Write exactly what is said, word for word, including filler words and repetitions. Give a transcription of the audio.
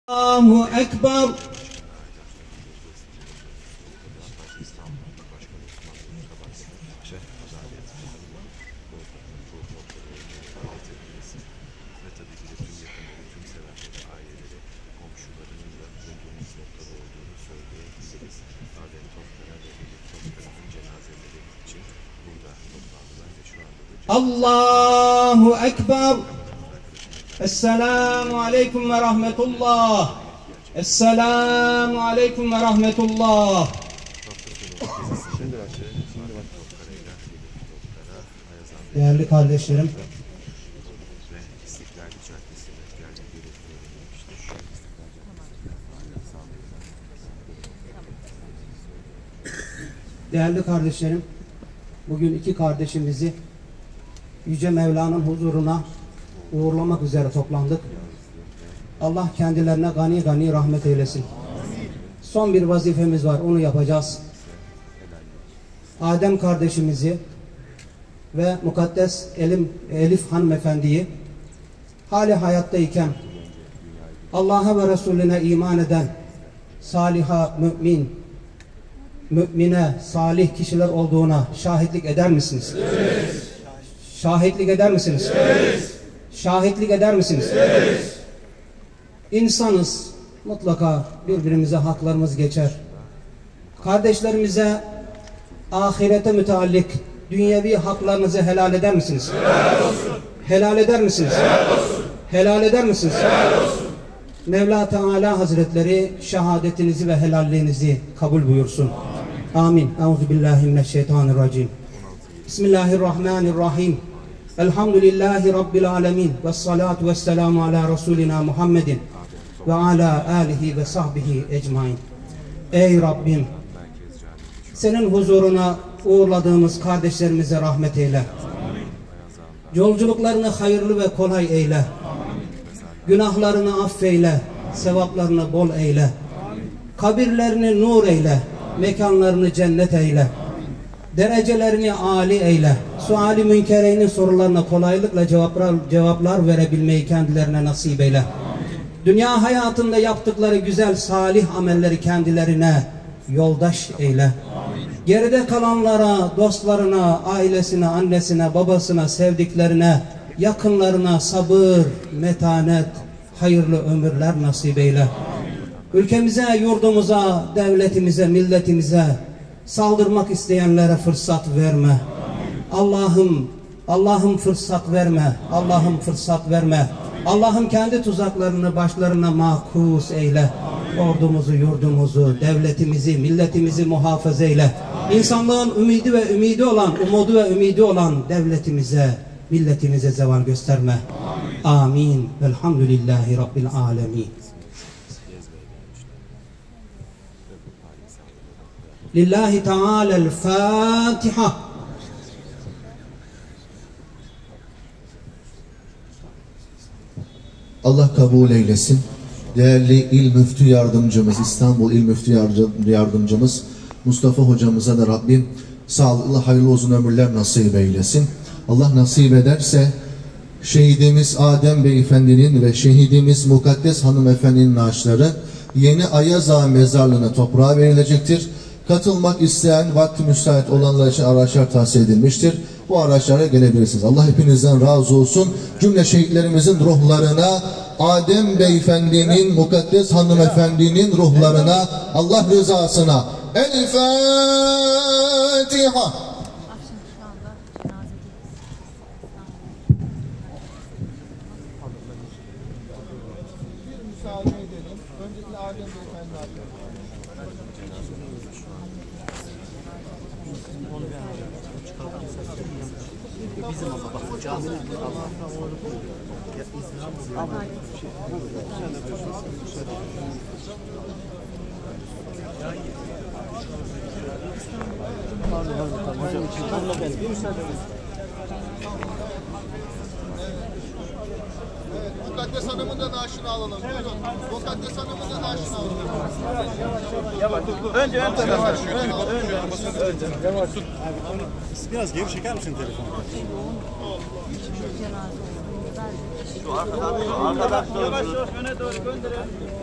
Allahu Ekber. Allahu Ekber. Esselamu Aleyküm ve Rahmetullah. Esselamu Aleyküm ve Rahmetullah. Değerli kardeşlerim, değerli kardeşlerim, bugün iki kardeşimizi Yüce Mevla'nın huzuruna uğurlamak üzere toplandık. Allah kendilerine gani gani rahmet eylesin. Son bir vazifemiz var, onu yapacağız. Adem kardeşimizi ve mukaddes Elim, Elif hanımefendiyi hali hayattayken Allah'a ve Resulüne iman eden saliha, mümin, mümine, salih kişiler olduğuna şahitlik eder misiniz? Evet. Şahitlik eder misiniz? Evet. Şahitlik eder misiniz? Evet. İnsanız, mutlaka birbirimize haklarımız geçer. Kardeşlerimize ahirete müteallik dünyevi haklarınızı helal eder misiniz? Helal olsun. Helal eder misiniz? Helal olsun. Helal eder misiniz? Helal olsun. Mevla Teala Hazretleri şehadetinizi ve helalliğinizi kabul buyursun. Amin. Euzubillahimineşşeytanirracim. Bismillahirrahmanirrahim. Elhamdülillahi Rabbil alemin. Vessalatu vesselamu ala Resulina Muhammedin ve ala alihi ve sahbihi ecmain. Ey Rabbim, senin huzuruna uğurladığımız kardeşlerimize rahmet eyle. Yolculuklarını hayırlı ve kolay eyle. Günahlarını affeyle, sevaplarını bol eyle. Kabirlerini nur eyle, mekanlarını cennet eyle. Derecelerini âli eyle. Suali münkereynin sorularına kolaylıkla cevaplar, cevaplar verebilmeyi kendilerine nasip eyle. Dünya hayatında yaptıkları güzel salih amelleri kendilerine yoldaş eyle. Geride kalanlara, dostlarına, ailesine, annesine, babasına, sevdiklerine, yakınlarına sabır, metanet, hayırlı ömürler nasip eyle. Ülkemize, yurdumuza, devletimize, milletimize saldırmak isteyenlere fırsat verme. Allah'ım, Allah'ım fırsat verme. Allah'ım fırsat verme. Allah'ım kendi tuzaklarını başlarına makus eyle. Ordumuzu, yurdumuzu, devletimizi, milletimizi muhafaza eyle. İnsanlığın ümidi ve ümidi olan, umudu ve ümidi olan devletimize, milletimize zeval gösterme. Amin. Velhamdülillahi Rabbil alemin. Lillahi Teala'l Fatiha. Allah kabul eylesin. Değerli İl Müftü Yardımcımız, İstanbul İl Müftü Yardımcımız Mustafa Hocamıza da Rabbim sağlıklı, hayırlı uzun ömürler nasip eylesin. Allah nasip ederse şehidimiz Adem Beyefendinin ve şehidimiz Mukaddes Hanımefendinin naaşları Yeni Ayaza mezarlığına toprağa verilecektir. Katılmak isteyen, vakti müsait olanlar için araçlar tahsis edilmiştir. Bu araçlara gelebilirsiniz. Allah hepinizden razı olsun. Cümle şehitlerimizin ruhlarına, Adem Beyefendinin, Mukaddes Hanımefendinin ruhlarına, Allah rızasına. El Fatiha. Müsaade edelim. Öncelikle Adem Beyefendi arkadaşlar. Bizim ama bak caminin Evet, Mukaddes Hanım'ın da naaşını alalım. Buyurun. Mukaddes Hanım'ın da naaşını alalım. Yavaş. Önce ön tarafa. Önce. Önce. Yavaş. Biraz geri çeker misin telefonu? Şu arkadan, arkadan yavaş yavaş öne doğru gönderelim.